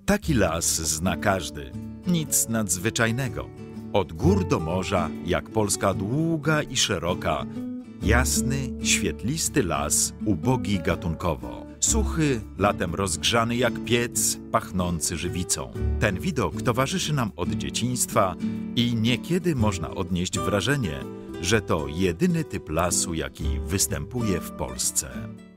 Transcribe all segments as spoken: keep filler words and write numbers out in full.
Taki las zna każdy. Nic nadzwyczajnego. Od gór do morza, jak Polska długa i szeroka, jasny, świetlisty las, ubogi gatunkowo. Suchy, latem rozgrzany jak piec, pachnący żywicą. Ten widok towarzyszy nam od dzieciństwa i niekiedy można odnieść wrażenie, że to jedyny typ lasu, jaki występuje w Polsce.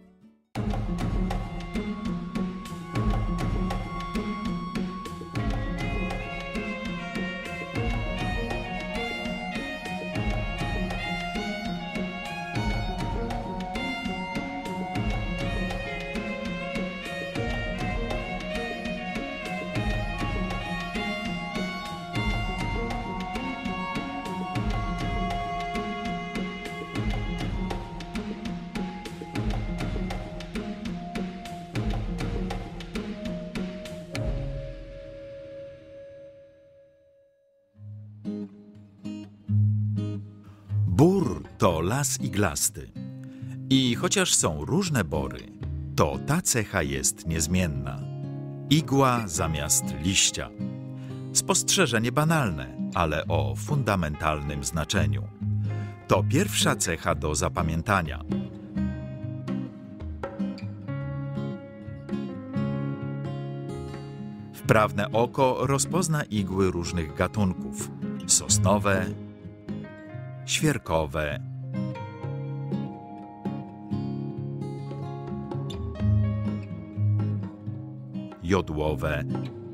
Bór to las iglasty. I chociaż są różne bory, to ta cecha jest niezmienna. Igła zamiast liścia. Spostrzeżenie banalne, ale o fundamentalnym znaczeniu. To pierwsza cecha do zapamiętania. Wprawne oko rozpozna igły różnych gatunków. Sosnowe, świerkowe, jodłowe,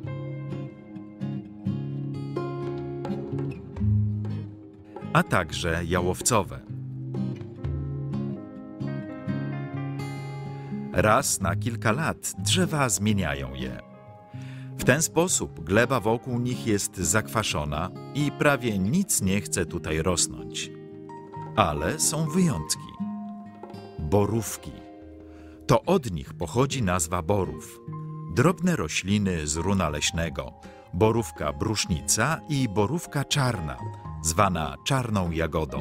a także jałowcowe. Raz na kilka lat drzewa zmieniają je. W ten sposób gleba wokół nich jest zakwaszona i prawie nic nie chce tutaj rosnąć. Ale są wyjątki. Borówki. To od nich pochodzi nazwa borów. Drobne rośliny z runa leśnego. Borówka brusznica i borówka czarna, zwana czarną jagodą.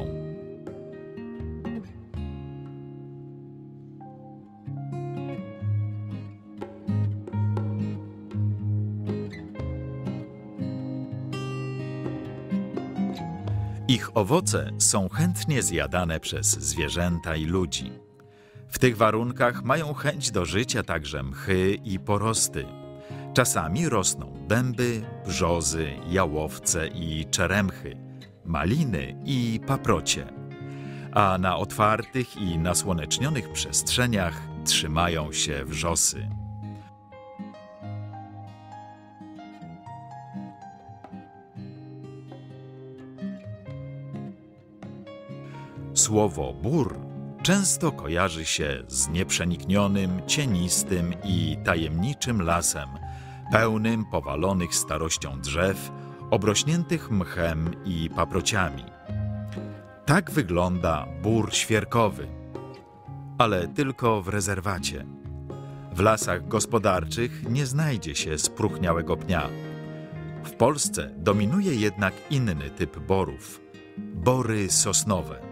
Ich owoce są chętnie zjadane przez zwierzęta i ludzi. W tych warunkach mają chęć do życia także mchy i porosty. Czasami rosną dęby, brzozy, jałowce i czeremchy, maliny i paprocie. A na otwartych i nasłonecznionych przestrzeniach trzymają się wrzosy. Słowo bór często kojarzy się z nieprzeniknionym, cienistym i tajemniczym lasem, pełnym powalonych starością drzew, obrośniętych mchem i paprociami. Tak wygląda bór świerkowy, ale tylko w rezerwacie. W lasach gospodarczych nie znajdzie się spróchniałego pnia. W Polsce dominuje jednak inny typ borów – bory sosnowe.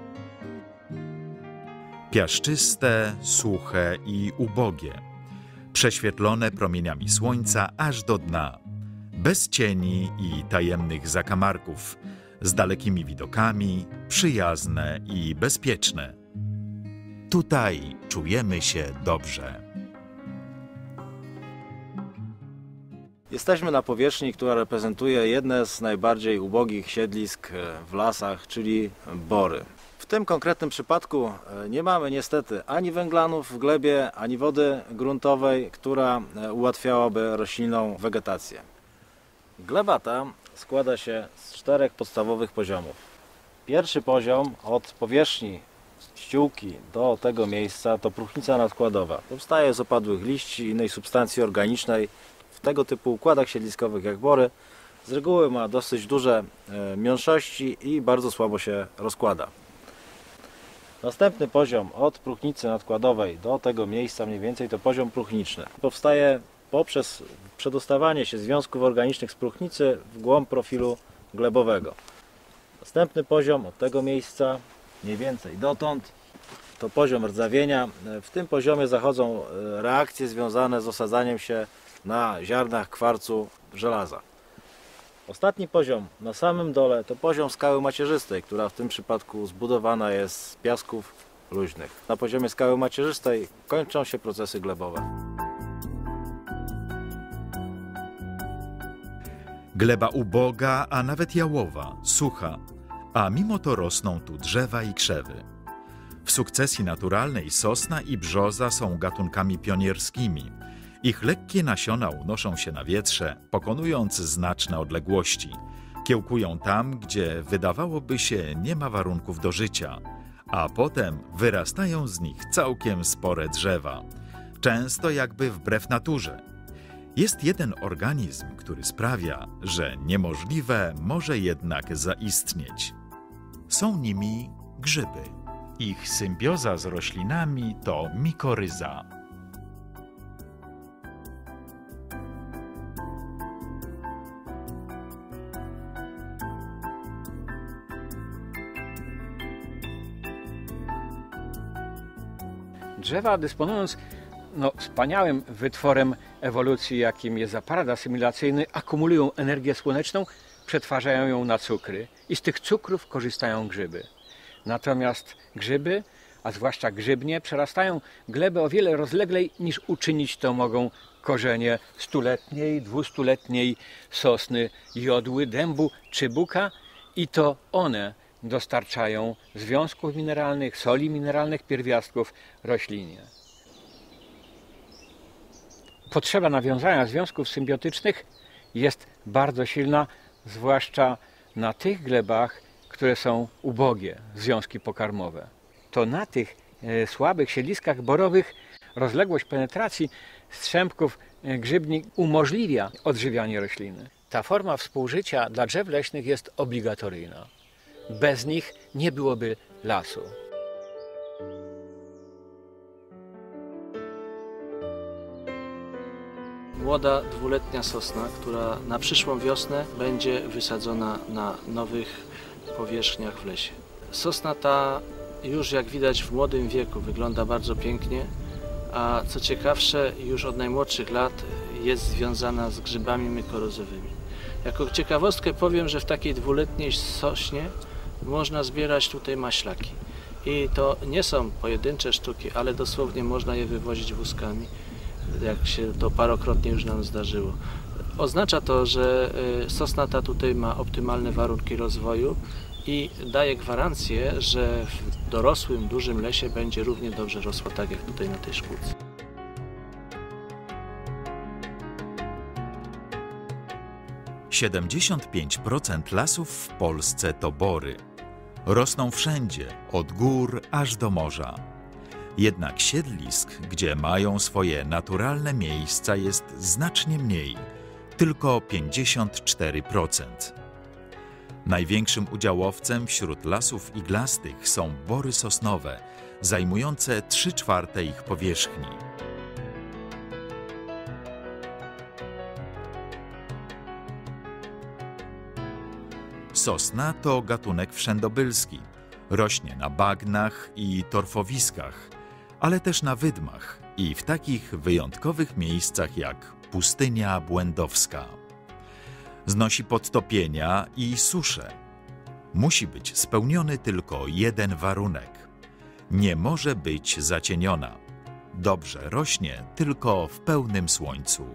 Piaszczyste, suche i ubogie, prześwietlone promieniami słońca aż do dna, bez cieni i tajemnych zakamarków, z dalekimi widokami, przyjazne i bezpieczne. Tutaj czujemy się dobrze. Jesteśmy na powierzchni, która reprezentuje jedne z najbardziej ubogich siedlisk w lasach, czyli bory. W tym konkretnym przypadku nie mamy niestety ani węglanów w glebie, ani wody gruntowej, która ułatwiałaby roślinną wegetację. Gleba ta składa się z czterech podstawowych poziomów. Pierwszy poziom od powierzchni ściółki do tego miejsca to próchnica nadkładowa. Powstaje z opadłych liści i innej substancji organicznej. W tego typu układach siedliskowych jak bory z reguły ma dosyć duże miąższości i bardzo słabo się rozkłada. Następny poziom od próchnicy nadkładowej do tego miejsca mniej więcej to poziom próchniczny. Powstaje poprzez przedostawanie się związków organicznych z próchnicy w głąb profilu glebowego. Następny poziom od tego miejsca mniej więcej dotąd to poziom rdzawienia. W tym poziomie zachodzą reakcje związane z osadzaniem się na ziarnach kwarcu żelaza. Ostatni poziom na samym dole to poziom skały macierzystej, która w tym przypadku zbudowana jest z piasków luźnych. Na poziomie skały macierzystej kończą się procesy glebowe. Gleba uboga, a nawet jałowa, sucha, a mimo to rosną tu drzewa i krzewy. W sukcesji naturalnej sosna i brzoza są gatunkami pionierskimi. Ich lekkie nasiona unoszą się na wietrze, pokonując znaczne odległości. Kiełkują tam, gdzie wydawałoby się nie ma warunków do życia, a potem wyrastają z nich całkiem spore drzewa, często jakby wbrew naturze. Jest jeden organizm, który sprawia, że niemożliwe może jednak zaistnieć. Są nimi grzyby. Ich symbioza z roślinami to mikoryza. Drzewa, dysponując no, wspaniałym wytworem ewolucji, jakim jest aparat asymilacyjny, akumulują energię słoneczną, przetwarzają ją na cukry i z tych cukrów korzystają grzyby. Natomiast grzyby, a zwłaszcza grzybnie, przerastają glebę o wiele rozleglej niż uczynić to mogą korzenie stuletniej, dwustuletniej sosny, jodły, dębu czy buka i to one dostarczają związków mineralnych, soli mineralnych, pierwiastków roślinie. Potrzeba nawiązania związków symbiotycznych jest bardzo silna, zwłaszcza na tych glebach, które są ubogie, związki pokarmowe. To na tych e, słabych siedliskach borowych rozległość penetracji strzępków e, grzybni umożliwia odżywianie rośliny. Ta forma współżycia dla drzew leśnych jest obligatoryjna. Bez nich nie byłoby lasu. Młoda, dwuletnia sosna, która na przyszłą wiosnę będzie wysadzona na nowych powierzchniach w lesie. Sosna ta już, jak widać, w młodym wieku wygląda bardzo pięknie, a co ciekawsze, już od najmłodszych lat jest związana z grzybami mykoryzowymi. Jako ciekawostkę powiem, że w takiej dwuletniej sośnie można zbierać tutaj maślaki. I to nie są pojedyncze sztuki, ale dosłownie można je wywozić wózkami, jak się to parokrotnie już nam zdarzyło. Oznacza to, że sosna ta tutaj ma optymalne warunki rozwoju i daje gwarancję, że w dorosłym, dużym lesie będzie równie dobrze rosła, tak jak tutaj na tej szkółce. siedemdziesiąt pięć procent lasów w Polsce to bory. Rosną wszędzie, od gór aż do morza. Jednak siedlisk, gdzie mają swoje naturalne miejsca, jest znacznie mniej, tylko pięćdziesiąt cztery procent. Największym udziałowcem wśród lasów iglastych są bory sosnowe, zajmujące trzy czwarte ich powierzchni. Sosna to gatunek wszędobylski. Rośnie na bagnach i torfowiskach, ale też na wydmach i w takich wyjątkowych miejscach jak pustynia błędowska. Znosi podtopienia i susze. Musi być spełniony tylko jeden warunek. Nie może być zacieniona. Dobrze rośnie tylko w pełnym słońcu.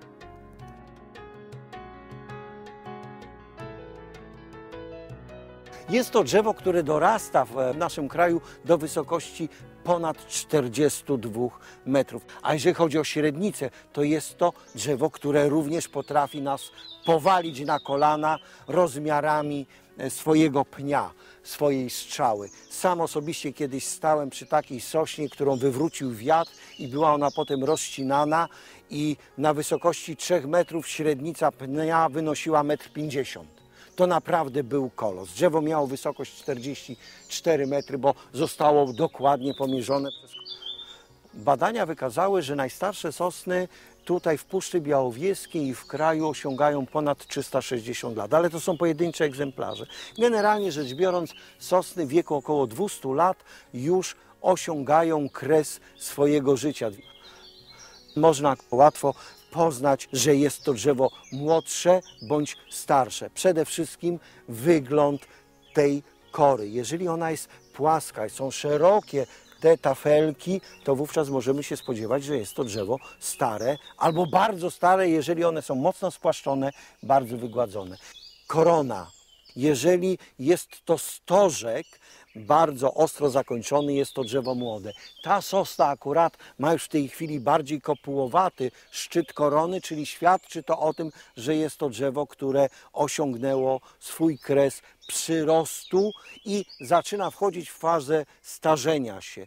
Jest to drzewo, które dorasta w naszym kraju do wysokości ponad czterdziestu dwóch metrów. A jeżeli chodzi o średnicę, to jest to drzewo, które również potrafi nas powalić na kolana rozmiarami swojego pnia, swojej strzały. Sam osobiście kiedyś stałem przy takiej sośnie, którą wywrócił wiatr i była ona potem rozcinana i na wysokości trzech metrów średnica pnia wynosiła metr pięćdziesiąt. To naprawdę był kolos. Drzewo miało wysokość czterdzieści cztery metry, bo zostało dokładnie pomierzone. Badania wykazały, że najstarsze sosny tutaj w Puszczy Białowieskiej i w kraju osiągają ponad trzysta sześćdziesiąt lat, ale to są pojedyncze egzemplarze. Generalnie rzecz biorąc, sosny w wieku około dwustu lat już osiągają kres swojego życia. Można łatwo poznać, że jest to drzewo młodsze bądź starsze. Przede wszystkim wygląd tej kory. Jeżeli ona jest płaska i są szerokie te tafelki, to wówczas możemy się spodziewać, że jest to drzewo stare albo bardzo stare, jeżeli one są mocno spłaszczone, bardzo wygładzone. Korona. Jeżeli jest to stożek, bardzo ostro zakończony, jest to drzewo młode. Ta sosna akurat ma już w tej chwili bardziej kopułowaty szczyt korony, czyli świadczy to o tym, że jest to drzewo, które osiągnęło swój kres przyrostu i zaczyna wchodzić w fazę starzenia się.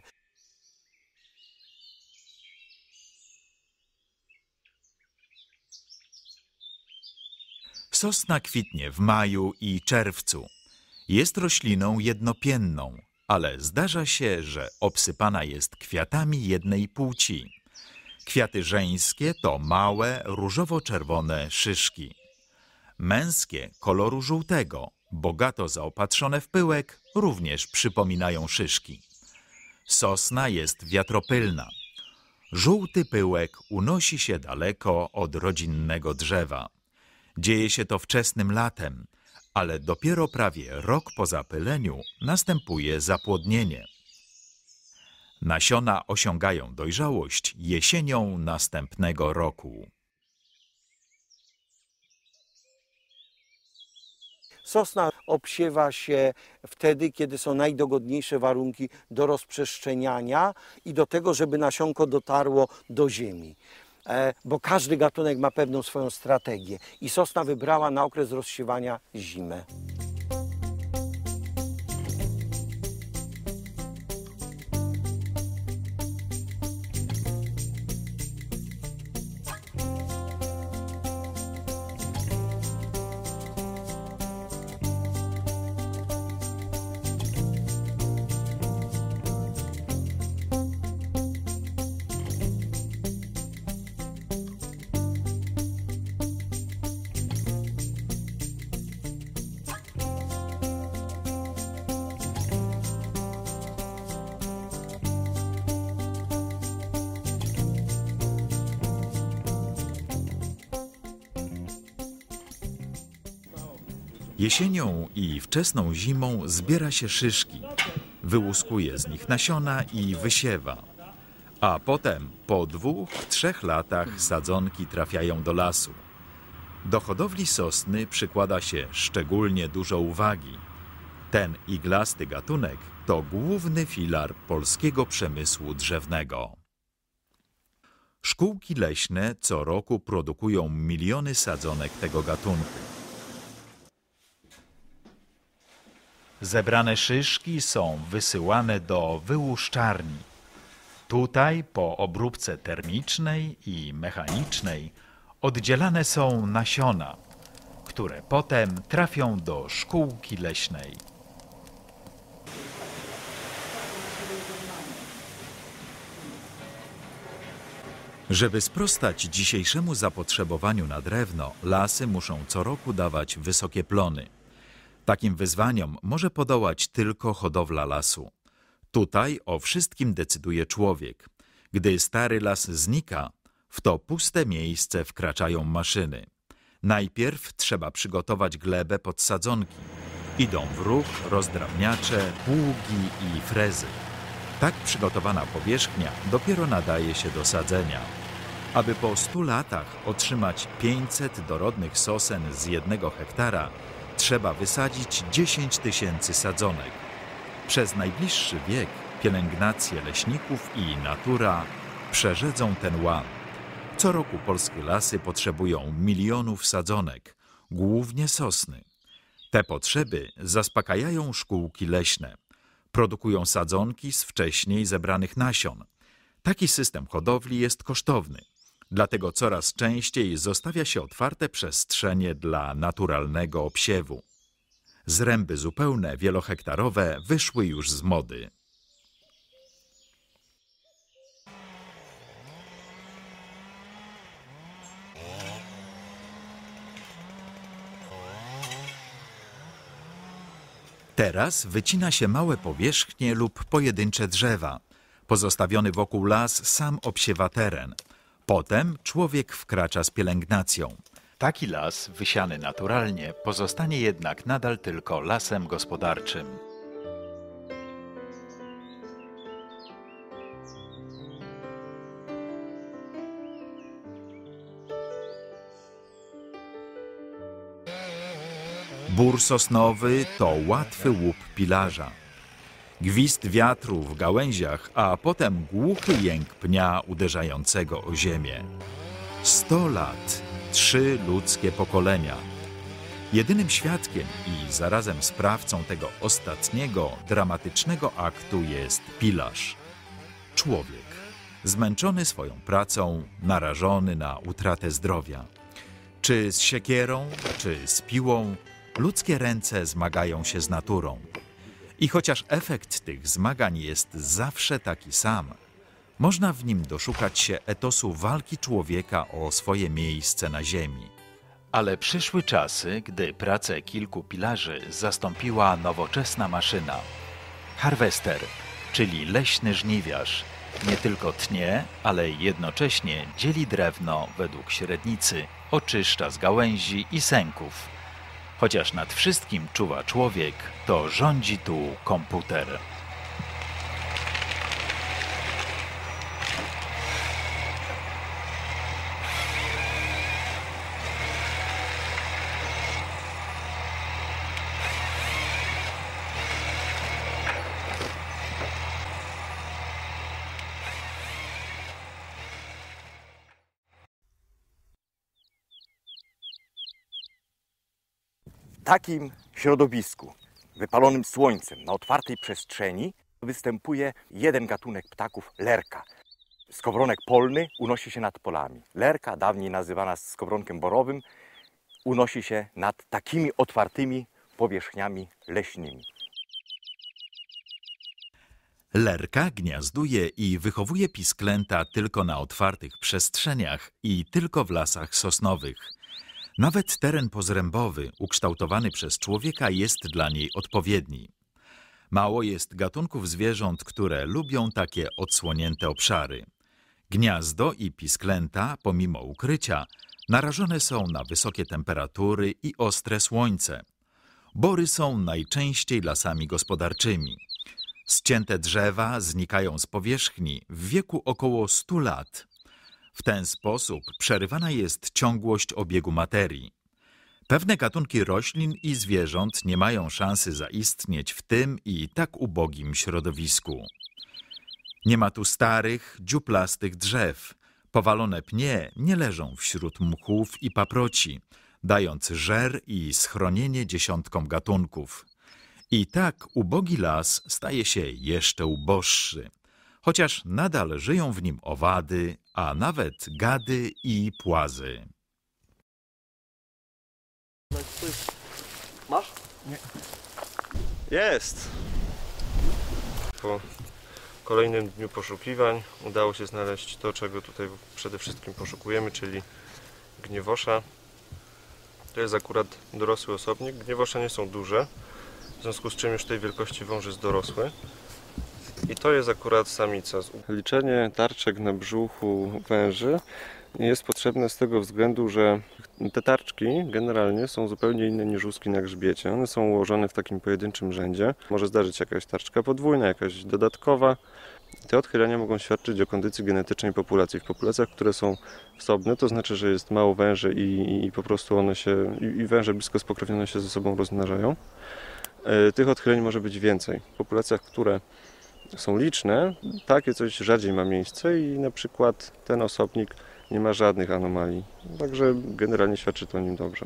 Sosna kwitnie w maju i czerwcu. Jest rośliną jednopienną, ale zdarza się, że obsypana jest kwiatami jednej płci. Kwiaty żeńskie to małe, różowo-czerwone szyszki. Męskie koloru żółtego, bogato zaopatrzone w pyłek, również przypominają szyszki. Sosna jest wiatropylna. Żółty pyłek unosi się daleko od rodzinnego drzewa. Dzieje się to wczesnym latem, ale dopiero prawie rok po zapyleniu następuje zapłodnienie. Nasiona osiągają dojrzałość jesienią następnego roku. Sosna obsiewa się wtedy, kiedy są najdogodniejsze warunki do rozprzestrzeniania i do tego, żeby nasionko dotarło do ziemi. Bo każdy gatunek ma pewną swoją strategię i sosna wybrała na okres rozsiewania zimę. Jesienią i wczesną zimą zbiera się szyszki, wyłuskuje z nich nasiona i wysiewa. A potem, po dwóch, trzech latach sadzonki trafiają do lasu. Do hodowli sosny przykłada się szczególnie dużo uwagi. Ten iglasty gatunek to główny filar polskiego przemysłu drzewnego. Szkółki leśne co roku produkują miliony sadzonek tego gatunku. Zebrane szyszki są wysyłane do wyłuszczarni. Tutaj po obróbce termicznej i mechanicznej oddzielane są nasiona, które potem trafią do szkółki leśnej. Żeby sprostać dzisiejszemu zapotrzebowaniu na drewno, lasy muszą co roku dawać wysokie plony. Takim wyzwaniom może podołać tylko hodowla lasu. Tutaj o wszystkim decyduje człowiek. Gdy stary las znika, w to puste miejsce wkraczają maszyny. Najpierw trzeba przygotować glebę pod sadzonki. Idą w ruch rozdrabniacze, pługi i frezy. Tak przygotowana powierzchnia dopiero nadaje się do sadzenia. Aby po stu latach otrzymać pięćset dorodnych sosen z jednego hektara, trzeba wysadzić dziesięć tysięcy sadzonek. Przez najbliższy wiek pielęgnacje leśników i natura przerzedzą ten łam. Co roku polskie lasy potrzebują milionów sadzonek, głównie sosny. Te potrzeby zaspokajają szkółki leśne. Produkują sadzonki z wcześniej zebranych nasion. Taki system hodowli jest kosztowny. Dlatego coraz częściej zostawia się otwarte przestrzenie dla naturalnego obsiewu. Zręby zupełne, wielohektarowe wyszły już z mody. Teraz wycina się małe powierzchnie lub pojedyncze drzewa. Pozostawiony wokół las sam obsiewa teren. Potem człowiek wkracza z pielęgnacją. Taki las, wysiany naturalnie, pozostanie jednak nadal tylko lasem gospodarczym. Bór sosnowy to łatwy łup pilarza. Gwizd wiatru w gałęziach, a potem głuchy jęk pnia uderzającego o ziemię. Sto lat, trzy ludzkie pokolenia. Jedynym świadkiem i zarazem sprawcą tego ostatniego, dramatycznego aktu jest pilarz. Człowiek, zmęczony swoją pracą, narażony na utratę zdrowia. Czy z siekierą, czy z piłą, ludzkie ręce zmagają się z naturą. I chociaż efekt tych zmagań jest zawsze taki sam, można w nim doszukać się etosu walki człowieka o swoje miejsce na ziemi. Ale przyszły czasy, gdy pracę kilku pilarzy zastąpiła nowoczesna maszyna. Harwester, czyli leśny żniwiarz, nie tylko tnie, ale jednocześnie dzieli drewno według średnicy, oczyszcza z gałęzi i sęków. Chociaż nad wszystkim czuwa człowiek, to rządzi tu komputer. W takim środowisku, wypalonym słońcem, na otwartej przestrzeni, występuje jeden gatunek ptaków, lerka. Skowronek polny unosi się nad polami. Lerka, dawniej nazywana skowronkiem borowym, unosi się nad takimi otwartymi powierzchniami leśnymi. Lerka gniazduje i wychowuje pisklęta tylko na otwartych przestrzeniach i tylko w lasach sosnowych. Nawet teren pozrębowy, ukształtowany przez człowieka, jest dla niej odpowiedni. Mało jest gatunków zwierząt, które lubią takie odsłonięte obszary. Gniazdo i pisklęta, pomimo ukrycia, narażone są na wysokie temperatury i ostre słońce. Bory są najczęściej lasami gospodarczymi. Ścięte drzewa znikają z powierzchni w wieku około stu lat. W ten sposób przerywana jest ciągłość obiegu materii. Pewne gatunki roślin i zwierząt nie mają szansy zaistnieć w tym i tak ubogim środowisku. Nie ma tu starych, dziuplastych drzew. Powalone pnie nie leżą wśród mchów i paproci, dając żer i schronienie dziesiątkom gatunków. I tak ubogi las staje się jeszcze uboższy, chociaż nadal żyją w nim owady, a nawet gady i płazy. Masz? Nie. Jest! Po kolejnym dniu poszukiwań udało się znaleźć to, czego tutaj przede wszystkim poszukujemy, czyli gniewosza. To jest akurat dorosły osobnik. Gniewosze nie są duże, w związku z czym już tej wielkości wąż jest dorosły. I to jest akurat samica. Liczenie tarczek na brzuchu węży jest potrzebne z tego względu, że te tarczki generalnie są zupełnie inne niż łuski na grzbiecie. One są ułożone w takim pojedynczym rzędzie. Może zdarzyć jakaś tarczka podwójna, jakaś dodatkowa. Te odchylenia mogą świadczyć o kondycji genetycznej populacji. W populacjach, które są wsobne, to znaczy, że jest mało węży i, i po prostu one się, i, i węże blisko spokrewnione się ze sobą rozmnażają. Tych odchyleń może być więcej. W populacjach, które są liczne, takie coś rzadziej ma miejsce i na przykład ten osobnik nie ma żadnych anomalii. Także generalnie świadczy to o nim dobrze.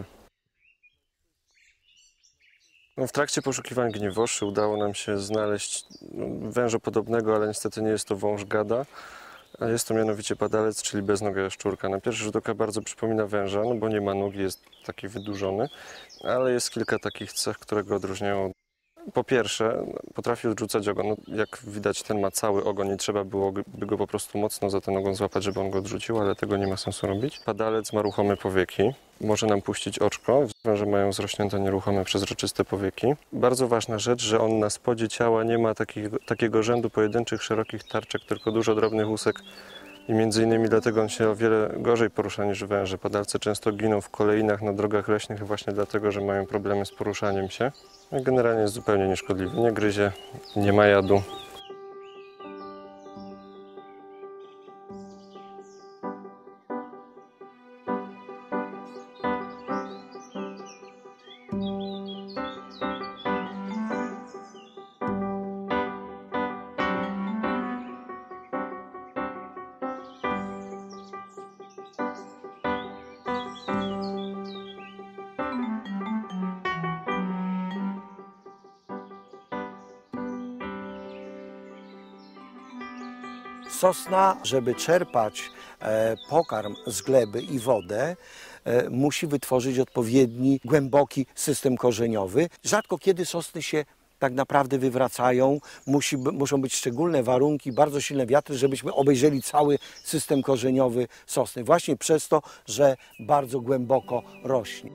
No, w trakcie poszukiwań gniewoszy udało nam się znaleźć węża podobnego, ale niestety nie jest to wąż gada. Jest to mianowicie padalec, czyli beznoga jaszczurka. Na pierwszy rzut oka bardzo przypomina węża, no bo nie ma nogi, jest taki wydłużony, ale jest kilka takich cech, które go odróżniają. Po pierwsze, potrafi odrzucać ogon. No, jak widać, ten ma cały ogon i trzeba byłoby go po prostu mocno za ten ogon złapać, żeby on go odrzucił, ale tego nie ma sensu robić. Padalec ma ruchome powieki. Może nam puścić oczko. Węże mają zrośnięte, nieruchome, przezroczyste powieki. Bardzo ważna rzecz, że on na spodzie ciała nie ma takich, takiego rzędu pojedynczych, szerokich tarczek, tylko dużo drobnych łusek I między innymi dlatego on się o wiele gorzej porusza niż węże. Padalce często giną w kolejnach na drogach leśnych właśnie dlatego, że mają problemy z poruszaniem się. I generalnie jest zupełnie nieszkodliwy. Nie gryzie, nie ma jadu. Sosna, żeby czerpać e, pokarm z gleby i wodę, e, musi wytworzyć odpowiedni, głęboki system korzeniowy. Rzadko kiedy sosny się tak naprawdę wywracają. Musi, muszą być szczególne warunki, bardzo silne wiatry, żebyśmy obejrzeli cały system korzeniowy sosny. Właśnie przez to, że bardzo głęboko rośnie.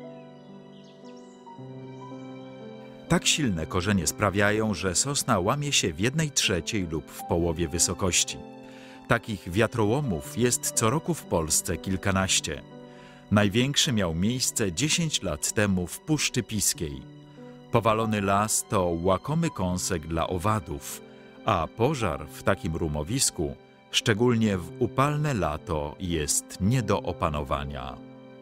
Tak silne korzenie sprawiają, że sosna łamie się w jednej trzeciej lub w połowie wysokości. Takich wiatrołomów jest co roku w Polsce kilkanaście. Największy miał miejsce dziesięć lat temu w Puszczy Piskiej. Powalony las to łakomy kąsek dla owadów, a pożar w takim rumowisku, szczególnie w upalne lato, jest nie do opanowania.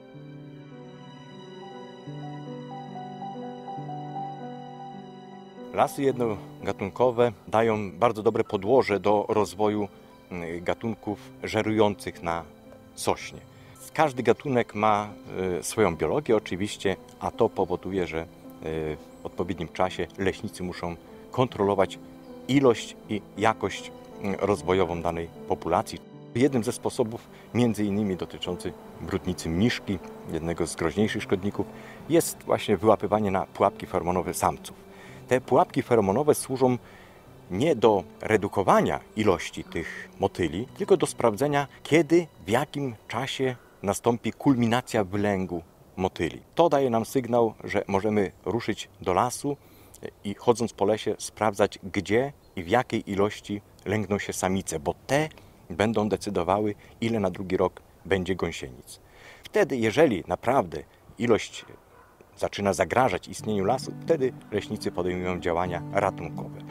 Lasy jednogatunkowe dają bardzo dobre podłoże do rozwoju gatunków żerujących na sośnie. Każdy gatunek ma swoją biologię oczywiście, a to powoduje, że w odpowiednim czasie leśnicy muszą kontrolować ilość i jakość rozwojową danej populacji. Jednym ze sposobów, między innymi dotyczący brudnicy mniszki, jednego z groźniejszych szkodników, jest właśnie wyłapywanie na pułapki feromonowe samców. Te pułapki feromonowe służą nie do redukowania ilości tych motyli, tylko do sprawdzenia, kiedy, w jakim czasie nastąpi kulminacja wylęgu motyli. To daje nam sygnał, że możemy ruszyć do lasu i chodząc po lesie sprawdzać, gdzie i w jakiej ilości lęgną się samice, bo te będą decydowały, ile na drugi rok będzie gąsienic. Wtedy, jeżeli naprawdę ilość zaczyna zagrażać istnieniu lasu, wtedy leśnicy podejmują działania ratunkowe.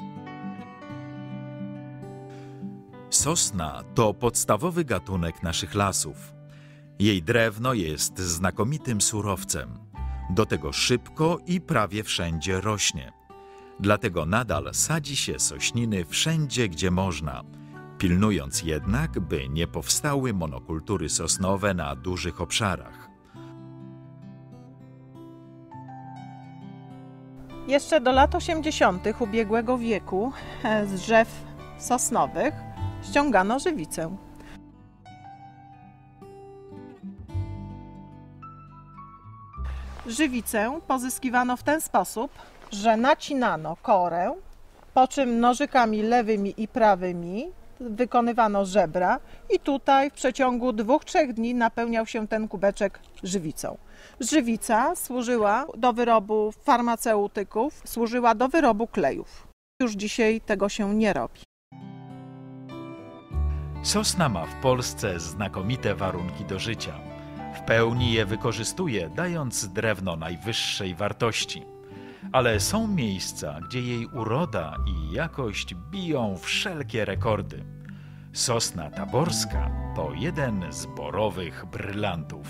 Sosna to podstawowy gatunek naszych lasów. Jej drewno jest znakomitym surowcem. Do tego szybko i prawie wszędzie rośnie. Dlatego nadal sadzi się sośniny wszędzie, gdzie można, pilnując jednak, by nie powstały monokultury sosnowe na dużych obszarach. Jeszcze do lat osiemdziesiątych ubiegłego wieku z drzew sosnowych ściągano żywicę. Żywicę pozyskiwano w ten sposób, że nacinano korę, po czym nożykami lewymi i prawymi wykonywano żebra i tutaj w przeciągu dwóch, trzech dni napełniał się ten kubeczek żywicą. Żywica służyła do wyrobu farmaceutyków, służyła do wyrobu klejów. Już dzisiaj tego się nie robi. Sosna ma w Polsce znakomite warunki do życia. W pełni je wykorzystuje, dając drewno najwyższej wartości. Ale są miejsca, gdzie jej uroda i jakość biją wszelkie rekordy. Sosna taborska to jeden z borowych brylantów.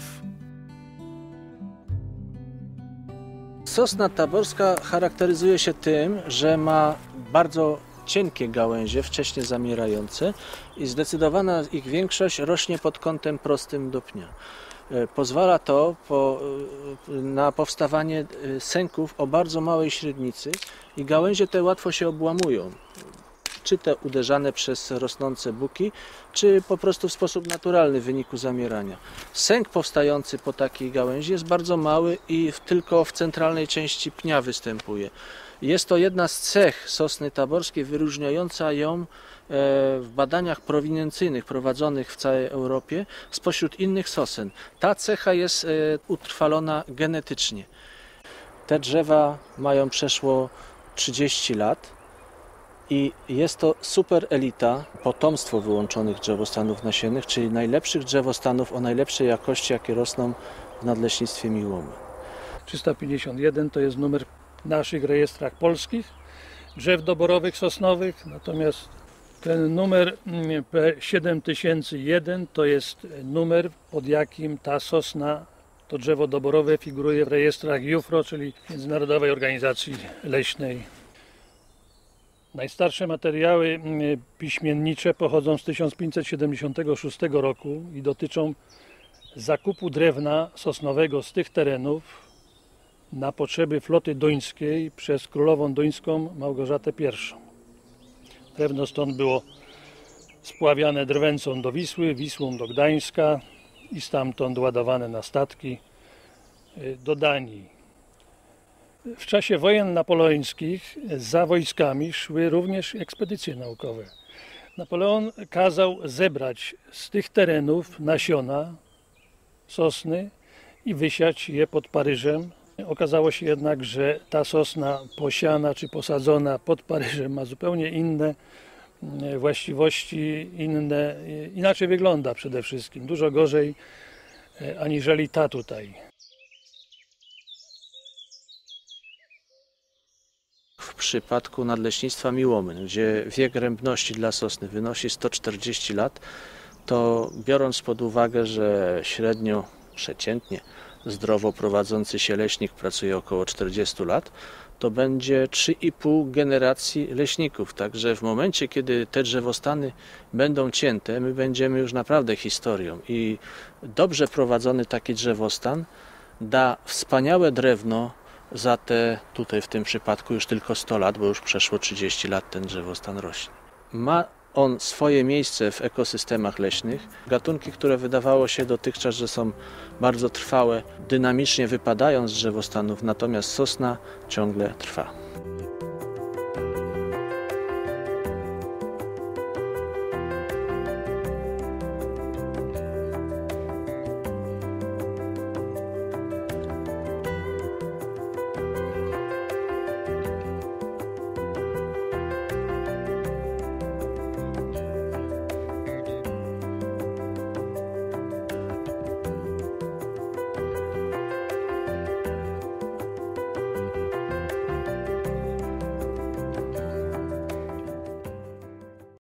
Sosna taborska charakteryzuje się tym, że ma bardzo cienkie gałęzie, wcześnie zamierające i zdecydowana ich większość rośnie pod kątem prostym do pnia. Pozwala to po, na powstawanie sęków o bardzo małej średnicy i gałęzie te łatwo się obłamują, czy te uderzane przez rosnące buki, czy po prostu w sposób naturalny w wyniku zamierania. Sęk powstający po takiej gałęzi jest bardzo mały i tylko w centralnej części pnia występuje. Jest to jedna z cech sosny taborskiej wyróżniająca ją w badaniach prowinencyjnych prowadzonych w całej Europie spośród innych sosen. Ta cecha jest utrwalona genetycznie. Te drzewa mają przeszło trzydzieści lat I jest to super elita, potomstwo wyłączonych drzewostanów nasiennych, czyli najlepszych drzewostanów o najlepszej jakości, jakie rosną w Nadleśnictwie Miłomy. trzysta pięćdziesiąt jeden to jest numer w naszych rejestrach polskich drzew doborowych sosnowych, natomiast ten numer P siedem tysięcy jeden to jest numer, pod jakim ta sosna, to drzewo doborowe figuruje w rejestrach J U F R O, czyli Międzynarodowej Organizacji Leśnej. Najstarsze materiały piśmiennicze pochodzą z tysiąc pięćset siedemdziesiątego szóstego roku i dotyczą zakupu drewna sosnowego z tych terenów na potrzeby floty duńskiej przez królową duńską Małgorzatę pierwszą. Drewno stąd było spławiane drwęcą do Wisły, Wisłą do Gdańska i stamtąd ładowane na statki do Danii. W czasie wojen napoleońskich za wojskami szły również ekspedycje naukowe. Napoleon kazał zebrać z tych terenów nasiona sosny i wysiać je pod Paryżem. Okazało się jednak, że ta sosna posiana czy posadzona pod Paryżem ma zupełnie inne właściwości, inne, inaczej wygląda przede wszystkim, dużo gorzej aniżeli ta tutaj. W przypadku Nadleśnictwa Miłomy, gdzie wiek rębności dla sosny wynosi sto czterdzieści lat, to biorąc pod uwagę, że średnio, przeciętnie zdrowo prowadzący się leśnik pracuje około czterdzieści lat, to będzie trzy i pół generacji leśników. Także w momencie, kiedy te drzewostany będą cięte, my będziemy już naprawdę historią. I dobrze prowadzony taki drzewostan da wspaniałe drewno za te, tutaj w tym przypadku już tylko sto lat, bo już przeszło trzydzieści lat ten drzewostan rośnie. Ma on swoje miejsce w ekosystemach leśnych. Gatunki, które wydawało się dotychczas, że są bardzo trwałe, dynamicznie wypadają z drzewostanów, natomiast sosna ciągle trwa.